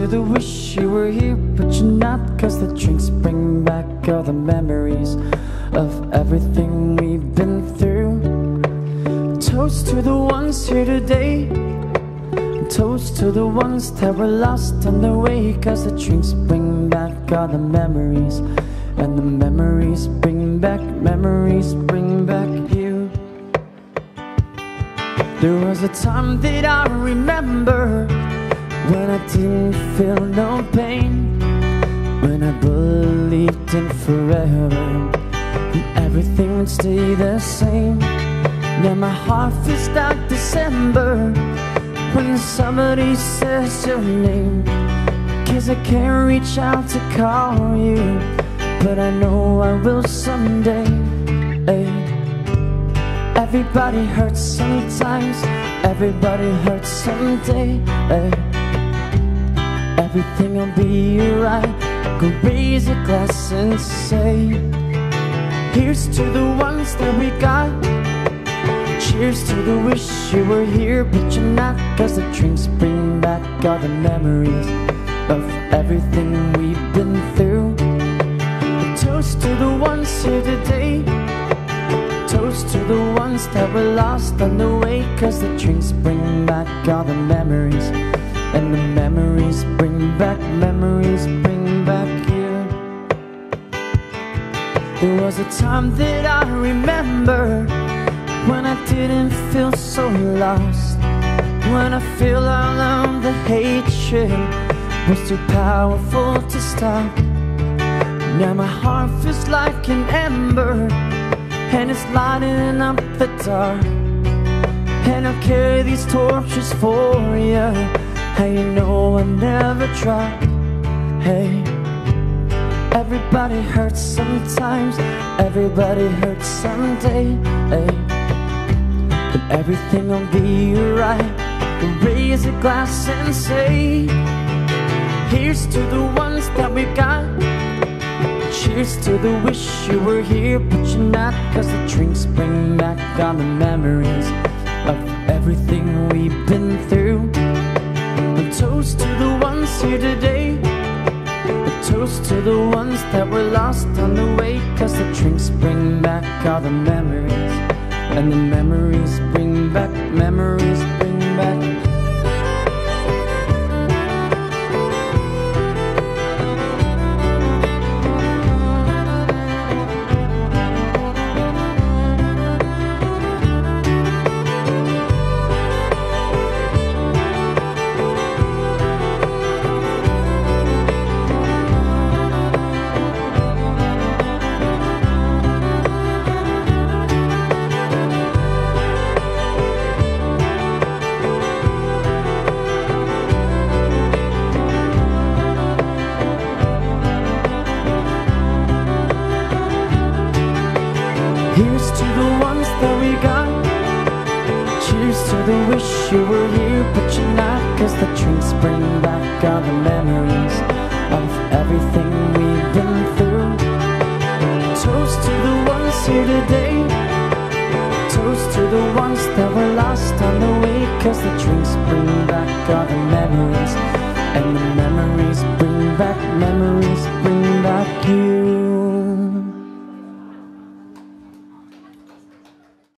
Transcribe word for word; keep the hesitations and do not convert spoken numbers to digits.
to the wish you were here, but you're not. Cause the drinks bring back all the memories of everything we've been through. Toast to the ones here today, toast to the ones that were lost on the way. Cause the drinks bring back all the memories, and the memories bring back, memories bring back you. There was a time that I remember when I didn't feel no pain, when I believed in forever and everything would stay the same. Now my heart feels like December when somebody says your name. Cause I can't reach out to call you, but I know I will someday. Hey. Everybody hurts sometimes, everybody hurts someday. Hey. Everything will be alright. Go raise a glass and say, here's to the ones that we got. Cheers to the wish you were here, but you're not. Cause the drinks bring back all the memories of everything we've been through. A toast to the ones here today, toast to the ones that were lost on the way. Cause the drinks bring back all the memories, and the memories bring back, memories bring back you. There was a time that I remember when I didn't feel so lost, when I feel all alone, the hatred was too powerful to stop. Now my heart feels like an ember, and it's lighting up the dark. And I'll carry these torches for you, and you know I'll never drop. Hey, everybody hurts sometimes, everybody hurts someday. Hey, but everything will be alright. Raise a glass and say, here's to the ones that we got. Cheers to the wish you were here, but you're not. Cause the drinks bring back all the memories of everything we've been through. A toast to the ones here today, a toast to the ones that were lost on the way. Cause the drinks bring back all the memories, and the memories bring back, memories bring back. Here's to the ones that we got. Cheers to the wish you were here, but you're not. Cause the drinks bring back all the memories of everything we've been through. Toast to the ones here today,